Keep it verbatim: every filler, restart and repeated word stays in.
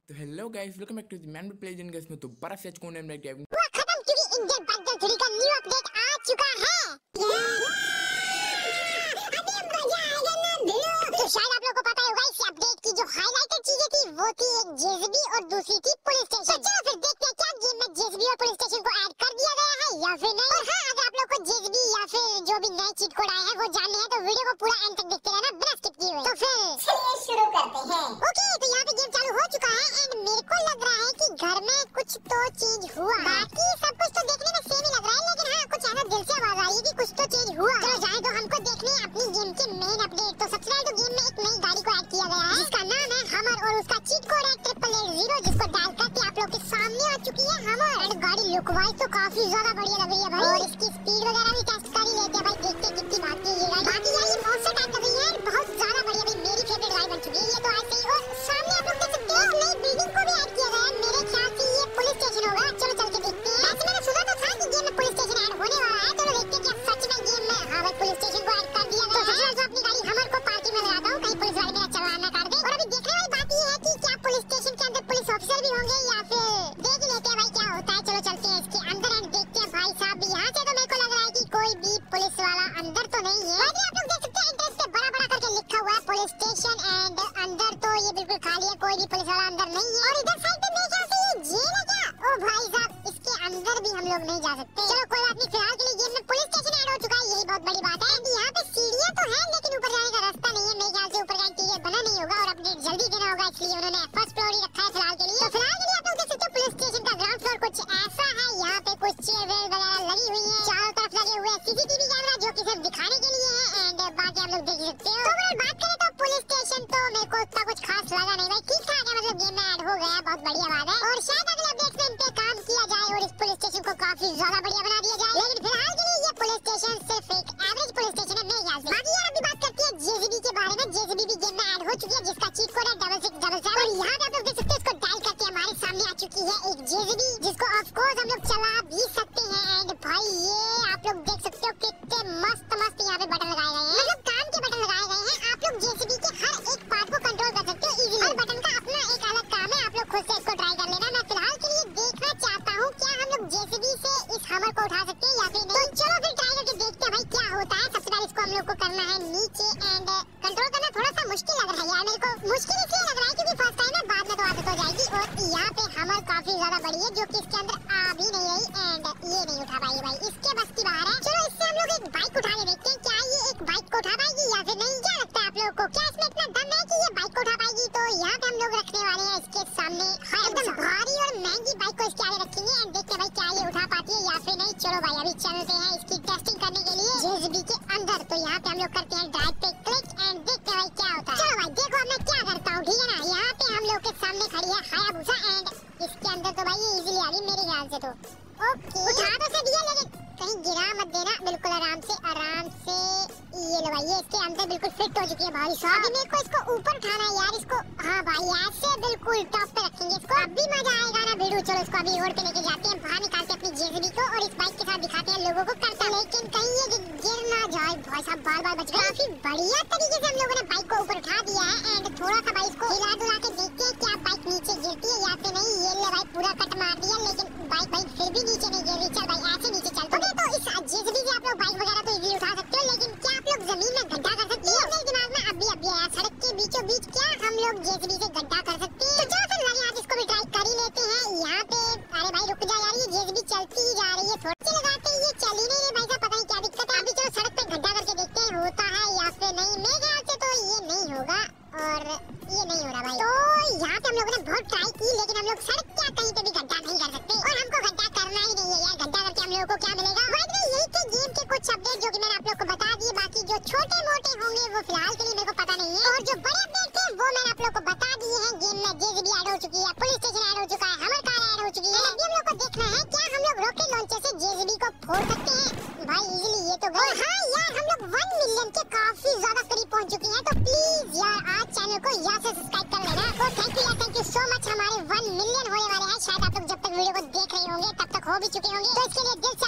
तो hello guys, welcome back to the man play जन guys में तो बड़ा सच कौन है मैं गेमिंग हुआ खत्म क्योंकि इंडियन बंडल थ्री का न्यू अपडेट आ चुका है। अभी मजा आएगा ना भिड़ो। तो शायद आप लोगों को पता होगा इस अपडेट की जो हाइलाइटेड चीजें थी वो थी एक जेसीबी और दूसरी थी पुलिस स्टेशन। तो चलो फिर देखते हैं क्या गेम में जेसीबी और पुलिस स्टेशन को ऐड कर दिया गया है या फिर नहीं। और हाँ, अगर आप लोग को जेसीबी या फिर जो भी नए चीट कोड आए हैं वो जानने हैं तो वीडियो को पूरा एंड तक देखते रहना बिना स्किप किए हुए। तो फिर चलिए शुरू करते हैं। ओके, तो यहाँ पे गेम चालू हो चुका है एंड मेरे को लग रहा है कि घर में कुछ तो चेंज हुआ। बाकी सब कुछ तो देखने में सेम ही लग रहा है, लेकिन हाँ कुछ ऐसा दिल से आवाज आई है कि कुछ तो चेंज हुआ। चलो जाए तो हमको देखने अपनी गेम के मेन अपडेट। तो सबसे पहले तो गेम में एक नई गाड़ी को ऐड किया गया है जिसका नाम है हमर और उसका चीट कोड है ट्रिपल एट जीरो, जिसको डाल करके आप लोग के सामने आ चुकी है हमर। एंड गाड़ी लुक वाइज तो काफी ज्यादा बढ़िया लग रही है भाई, और इसकी स्पीड वगैरह भी टेस्ट कर ही लेते हैं भाई, देखते हैं कितनी भागती है ये गाड़ी। बाकी यार ये मॉन्स्टर टाइप लग रही है, बहुत ज्यादा बढ़िया भाई, मेरी फेवरेट गाड़ी बन चुकी है ये तो ऐसे ही। और सामने आप लोग देख सकते हो नई बिल्डिंग को भी ऐड किया गया है, मेरे ख्याल से ये पुलिस स्टेशन होगा। चलो चल के देखते हैं। वैसे मैंने सुना तो था कि गेम में पुलिस स्टेशन ऐड होने वाला है, तो देखते हैं क्या सच में गेम में हाँ भाई पुलिस स्टेशन को ऐड कर दिया गया है। तो अपनी गाड़ी हमर को पार्किंग में लगाता हूँ, कहीं पुलिस वाले मेरा चालान ना काट दे। और अभी देखने वाली बात ये है कि क्या पुलिस स्टेशन के अंदर पुलिस ऑफिसर भी होंगे या फिर देख ही लेते हैं भाई क्या होता है। चलो चलते हैं इसके अंदर एंड देखते हैं भाई साहब। यहाँ से तो मेरे को लग रहा है कि कोई भी पुलिस वाला अंदर तो नहीं है। आप लोग देख सकते हैं एंट्रेंस पे बड़ा बड़ा करके लिखा हुआ है पुलिस स्टेशन एंड अंदर तो ये बिल्कुल खाली है, कोई भी पुलिस वाला अंदर नहीं है। और इधर साइड पे मेरे ख्याल से ये जेल है क्या? ओ भाई साहब, इसके अंदर भी हम लोग नहीं जा सकते। चलो कोई बात नहीं, फिलहाल के लिए गेम में पुलिस स्टेशन ऐड हो चुका है, यही बहुत बड़ी बात है। यहाँ पे सीढ़ियाँ तो है लेकिन ऊपर जाने का रास्ता नहीं है, मेरे ख्याल से ऊपर का इंटीरियर बना नहीं होगा और अपडेट जल्दी देना होगा, इसलिए उन्होंने फर्स्ट फ्लोर ही रखा है फिलहाल के लिए। तो फिलहाल के लिए आप लोग देख सकते हो पुलिस स्टेशन का ग्राउंड फ्लोर कुछ ऐसा है। यहाँ पे कुछ चेयर वेयर वगैरह लगी हुई है, चारों तरफ लगे हुए सीसीटीवी कैमरा जो की सिर्फ दिखाने के लिए है एंड बाकी आप लोग देख सकते हो। तो अगर बात करें तो पुलिस स्टेशन तो मेरे को उतना कुछ खास लगा नहीं भाई, ठीक ठाक है, मतलब गेम में ऐड हो गया, बहुत बढ़िया बात है। और शायद अगले अपडेट में इन पे काम किया जाए और इस पुलिस स्टेशन को काफी ज्यादा बढ़िया बना दिया जाए, लेकिन फिलहाल के लिए ये पुलिस स्टेशन सिर्फ एक एवरेज पुलिस स्टेशन है मेरे ख्याल से। बाकी यार अभी बात करते हैं जेसीबी के बारे में। जेसीबी भी गेम में ऐड हो चुकी है जिसका चीट कोड है डबल सिक्स डबल सेवन। और यहाँ पे आप लोग देख सकते हैं इसको डायल करके हमारे सामने आ चुकी है एक जेसीबी जिसको ऑफ कोर्स हम लोग चला भी सकते हैं। एंड भाई ये आप लोग देख सकते हो कितने मस्त मस्त यहाँ पे बटन लगाए गए हैं, मतलब काम के बटन लगाए गए हैं। आप लोग जेसीबी के हर एक पार्ट को कंट्रोल कर सकते हो इजीली। हर बटन का अपना एक अलग काम है, आप लोग खुद से इसको ट्राई कर लेना। मैं फिलहाल के लिए देखना चाहता हूँ क्या हम लोग जेसीबी से इस हमर को उठा सकते हैं या फिर नहीं। तो चलो फिर ट्राई करके देखते हैं भाई क्या होता है। सबसे पहले इसको हम लोग को करना है नीचे एंड कंट्रोल करना थोड़ा सा मुश्किल लग रहा है यार मेरे को। मुश्किल इसलिए लग रहा है क्योंकि फर्स्ट टाइम है, बाद में तो आदत हो जाएगी। और यहाँ पे हमर काफी ज्यादा बड़ी है जो कि इसके अंदर आ भी नहीं रही एंड ये नहीं उठा पाएगी भाई, इसके बस की बाहर है। चलो इससे हम लोग एक बाइक उठा के देखते हैं क्या ये एक बाइक को उठा पाएगी या फिर नहीं। क्या लगता है आप लोगों को, क्या इसमें इतना दम है कि ये बाइक को उठा पाएगी? तो यहाँ पे हम लोग रखने वाले हैं इसके सामने एकदम भारी और महंगी बाइक को इसके आगे रखेंगे एंड देखते हैं भाई क्या ये उठा पाती है या फिर नहीं। चलो भाई अभी चलते हैं इसकी टेस्टिंग करने के लिए जेसीबी के अंदर। तो यहाँ पे हम लोग करते हैं ड्राइव पे क्लिक एंड देखते हैं भाई क्या होता है। चलो भाई देखो अब मैं क्या करता हूँ, ठीक है ना। यहाँ पे हम लोग के सामने खड़ी है हायाबुसा एंड इसके अंदर तो भाई ये इजीली आ रही मेरे ख्याल से। तो ओके उठा तो से दिया लेकिन कहीं गिरा मत देना, बिल्कुल आराम से आराम से। ये लो भाई ये इसके अंदर बिल्कुल फिट हो चुकी है भाई साहब। अभी मेरे को इसको ऊपर उठाना है यार इसको, हाँ भाई ऐसे बिल्कुल टॉप पे रखेंगे इसको, अभी मजा आएगा ना भिड़ू। चलो इसको अभी रोड पे लेके जाते हैं, बाहर निकालते हैं अपनी जेसीबी को और इस बाइक के साथ दिखाते हैं लोगों को करता, लेकिन कहीं ये गिर ना जाए भाई साहब, बार बार बच गया। काफी बढ़िया तरीके से हम लोगों ने बाइक को ऊपर उठा दिया है एंड थोड़ा सा भाई इसको हिला डुला के देखते हैं क्या बाइक नीचे गिरती है या फिर नहीं। ये ले भाई पूरा कट मार दिया लेकिन बाइक भाई फिर भी नीचे नहीं गिर रही। चल भाई ऐसे नीचे चल। तो इस जेसीबी से आप लोग बाइक वगैरह तो इजीली उठा सकते हो, लेकिन क्या आप लोग जमीन में गड्ढा कर सकते हो? मेरे दिमाग में अभी अभी आया, सड़क के बीचों बीच क्या हम लोग जेसीबी से गड्ढा कर सकते हैं? तो चलो फिर लगे आज इसको भी ट्राई कर ही लेते हैं। यहाँ पे अरे भाई रुक जा यार, ये जेसीबी चलती ही जा रही है, थोड़ी सी लगाते ये चल ही नहीं रही भाई साहब, पता नहीं क्या दिक्कत है। अभी चलो सड़क पे गड्ढा करके देखते हैं होता है या फिर नहीं। मेरे ख्याल से तो ये नहीं होगा और ये नहीं हो रहा भाई। तो यहाँ पे हम लोगों ने बहुत ट्राई की लेकिन हम लोग सड़क क्या कहीं पे भी गड्ढा नहीं कर सकते और हमको गड्ढा करना ही नहीं है यार। गड्ढा करके हम लोगों को क्या मिलेगा? यही थे गेम के कुछ अपडेट जो कि मैंने आप लोग को बता दिए, बाकी जो छोटे मोटे होंगे वो फिलहाल के लिए मेरे को पता नहीं है। और जो बड़े अपडेट थे वो मैंने आप लोग को बता दिए हैं। गेम में जेसीबी ऐड हो चुकी है, पुलिस स्टेशन ऐड हो चुका है, हमर कार ऐड हो चुकी है। अभी हम लोग को देखना है क्या हम लोग रॉकेट लॉन्चर से जेसीबी को फोड़ सकते हैं भाई इजीली। ये तो गए। हाँ यार हम लोग वन मिलियन के काफी ज्यादा करीब पहुंच चुके हैं, तो प्लीज यार आज चैनल को यहाँ से सब्सक्राइब कर लेना। तो थैंक यू यार, थैंक यू सो मच। हमारे वन मिलियन होने वाले हैं, शायद आप लोग जब तक वीडियो को देख रहे होंगे तब तक हो भी चुके होंगे, तो इसके लिए दिल